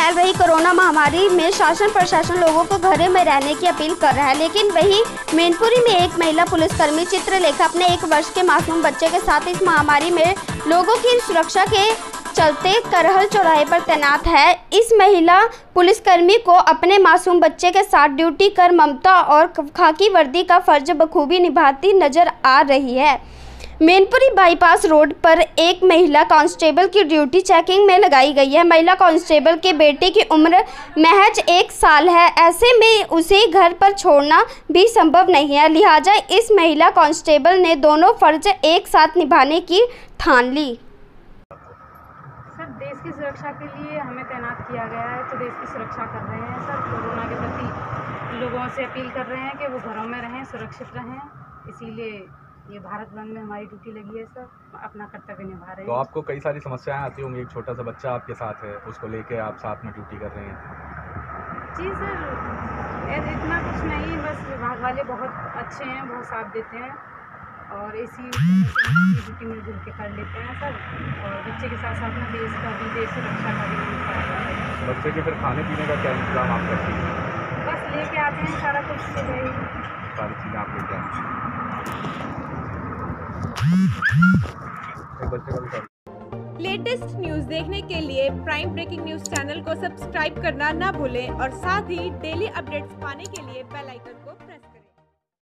फैल रही कोरोना महामारी में शासन प्रशासन लोगों को घरों में रहने की अपील कर रहा है, लेकिन वहीं मैनपुरी में एक महिला पुलिसकर्मी चित्रलेखा अपने 1 वर्ष के मासूम बच्चे के साथ इस महामारी में लोगों की सुरक्षा के चलते करहल चौराहे पर तैनात है। इस महिला पुलिसकर्मी को अपने मासूम बच्चे के साथ ड्यूटी कर ममता और खाकी वर्दी का फर्ज बखूबी निभाती नजर आ रही है। मैनपुरी बाईपास रोड पर एक महिला कांस्टेबल की ड्यूटी चेकिंग में लगाई गई है। महिला कांस्टेबल के बेटे की उम्र महज 1 साल है, ऐसे में उसे घर पर छोड़ना भी संभव नहीं है, लिहाजा इस महिला कांस्टेबल ने दोनों फर्ज एक साथ निभाने की ठान ली। सर, देश की सुरक्षा के लिए हमें तैनात किया गया है, तो देश की सुरक्षा कर रहे हैं सर। कोरोना के प्रति लोगों से अपील कर रहे हैं कि वो घरों में रहें, सुरक्षित रहें, इसीलिए ये भारत बंद में हमारी ड्यूटी लगी है सर। अपना कर्तव्य निभा रहे हैं। तो आपको कई सारी समस्याएं आती होंगी, एक छोटा सा बच्चा आपके साथ है, उसको लेके आप साथ में ड्यूटी कर रहे हैं। जी सर, इतना कुछ नहीं, बस विभाग वाले बहुत अच्छे हैं, बहुत साथ देते हैं और इसी ड्यूटी मिलजुल के कर लेते हैं सर। और बच्चे के साथ साथ में देश का भी, देश सुरक्षा का भी निभाते। बच्चे के फिर खाने पीने का क्या इंतजाम आप करती हैं? बस लेके आते हैं सारा कुछ, सुबह ही सारी चीज़ें आप लेके आते हैं। लेटेस्ट न्यूज देखने के लिए प्राइम ब्रेकिंग न्यूज चैनल को सब्सक्राइब करना ना भूलें और साथ ही डेली अपडेट्स पाने के लिए बेल आइकन को